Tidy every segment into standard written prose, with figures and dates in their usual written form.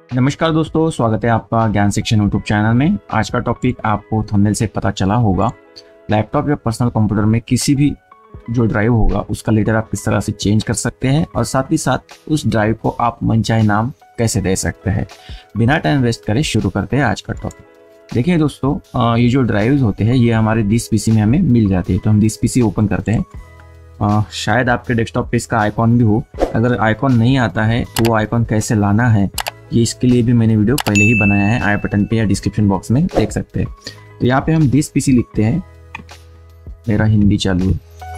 नमस्कार दोस्तों, स्वागत है आपका ज्ञान सेक्शन यूट्यूब चैनल में। आज का टॉपिक आपको थंबनेल से पता चला होगा। लैपटॉप या पर्सनल कंप्यूटर में किसी भी जो ड्राइव होगा उसका लेटर आप किस तरह से चेंज कर सकते हैं और साथ ही साथ उस ड्राइव को आप मनचाहे नाम कैसे दे सकते हैं। बिना टाइम वेस्ट करे शुरू करते हैं आज का टॉपिक। देखिए दोस्तों, ये जो ड्राइव्स होते हैं ये हमारे दिस पीसी में हमें मिल जाती है। तो हम दिस पीसी ओपन करते हैं। शायद आपके डेस्कटॉप पे इसका आइकॉन भी हो। अगर आइकॉन नहीं आता है तो वो आइकॉन कैसे लाना है ये इसके लिए भी मैंने वीडियो पहले ही बनाया है, आई बटन पे या डिस्क्रिप्शन बॉक्स में देख सकते हैं। तो यहाँ पे हम दिस पीसी लिखते हैं। मेरा हिंदी चालू है।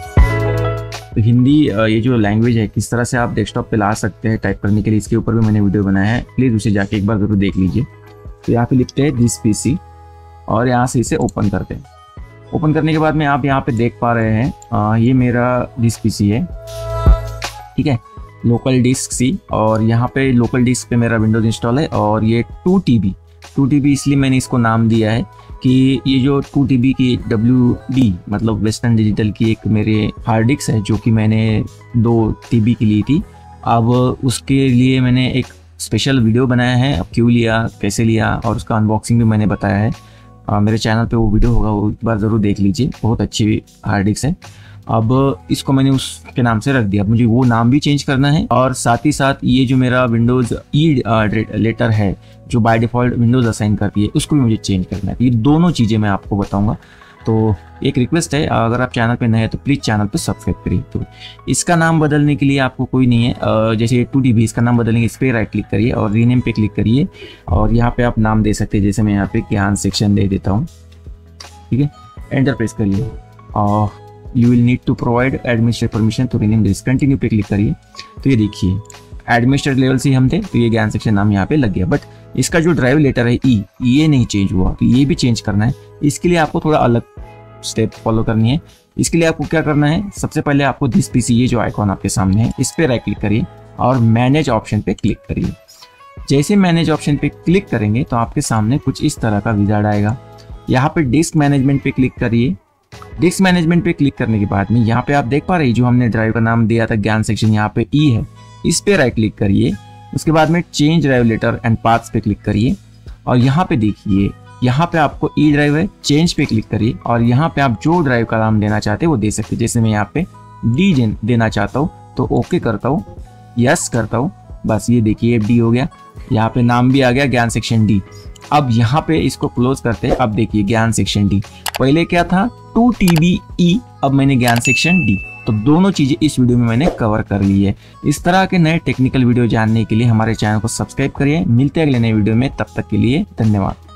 तो हिंदी ये जो लैंग्वेज है किस तरह से आप डेस्कटॉप पे ला सकते हैं टाइप करने के लिए, इसके ऊपर भी मैंने वीडियो बनाया है, प्लीज़ उसे जाके एक बार जरूर देख लीजिए। तो यहाँ पे लिखते हैं दिस पीसी और यहाँ से इसे ओपन करते हैं। ओपन करने के बाद में आप यहाँ पे देख पा रहे हैं ये मेरा दिस पीसी है, ठीक है, लोकल डिस्क सी। और यहाँ पे लोकल डिस्क पे मेरा विंडोज इंस्टॉल है और ये 2 TB इसलिए मैंने इसको नाम दिया है कि ये जो 2 TB की WD मतलब वेस्टर्न डिजिटल की एक मेरे हार्ड डिस्क है जो कि मैंने 2 TB की ली थी। अब उसके लिए मैंने एक स्पेशल वीडियो बनाया है, अब क्यों लिया, कैसे लिया और उसका अनबॉक्सिंग भी मैंने बताया है। मेरे चैनल पे वो वीडियो होगा, वो एक बार ज़रूर देख लीजिए, बहुत अच्छी हार्ड डिस्क है। अब इसको मैंने उसके नाम से रख दिया। अब मुझे वो नाम भी चेंज करना है और साथ ही साथ ये जो मेरा विंडोज़ लेटर है जो बाय डिफ़ॉल्ट विंडोज़ असाइन करती है उसको भी मुझे चेंज करना है। ये दोनों चीज़ें मैं आपको बताऊंगा। तो एक रिक्वेस्ट है, अगर आप चैनल पे नए हैं तो प्लीज़ चैनल पे सब्सक्राइब करिए। तो इसका नाम बदलने के लिए आपको कोई नहीं है, जैसे 2 TB इसका नाम बदलने के इस पर राइट क्लिक करिए और रीनेम पे क्लिक करिए और यहाँ पे आप नाम दे सकते हैं। जैसे मैं यहाँ पे ज्ञान सेक्शन दे देता हूँ, ठीक है, एंटर प्रेस करिए और you will need to provide administrative permission to rename this, continue पे क्लिक करिए। तो ये देखिए एडमिनिस्ट्रेटिव लेवल से हम थे तो ये ज्ञान सेक्शन नाम यहाँ पे लग गया। बट इसका जो ड्राइव लेटर है ये नहीं चेंज हुआ, तो ये भी चेंज करना है। इसके लिए आपको थोड़ा अलग स्टेप फॉलो करनी है। इसके लिए आपको क्या करना है, सबसे पहले आपको दिस पीसी ये जो आइकॉन आपके सामने है इस पर राइट क्लिक करिए और मैनेज ऑप्शन पे क्लिक करिए। जैसे मैनेज ऑप्शन पे क्लिक करेंगे तो आपके सामने कुछ इस तरह का विजार्ड आएगा। यहाँ पे डिस्क मैनेजमेंट पे क्लिक करिए। डिस्क मैनेजमेंट पे क्लिक करने के बाद में यहाँ पे आप देख पा रहे हैं जो हमने ड्राइव का नाम दिया था ज्ञान सेक्शन, यहाँ पे ई है, इस पे राइट क्लिक करिए। उसके बाद में change drive letter and paths पे क्लिक करिए और यहाँ पे देखिए यहाँ पे आपको ई ड्राइव है, चेंज पे क्लिक करिए और यहाँ पे आप जो ड्राइव का नाम देना चाहते हैं वो दे सकते हैं। जैसे मैं यहाँ पे डी देना चाहता हूँ तो ओके करता हूँ, यस करता हूँ, बस ये देखिए डी हो गया। यहाँ पे नाम भी आ गया ज्ञान सेक्शन डी। अब यहाँ पे इसको क्लोज करते हैं। अब देखिए ज्ञान सेक्शन डी, पहले क्या था 2 TB ई, अब मैंने ज्ञान सेक्शन डी। तो दोनों चीजें इस वीडियो में मैंने कवर कर ली है। इस तरह के नए टेक्निकल वीडियो जानने के लिए हमारे चैनल को सब्सक्राइब करिए। मिलते हैं अगले नए वीडियो में, तब तक के लिए धन्यवाद।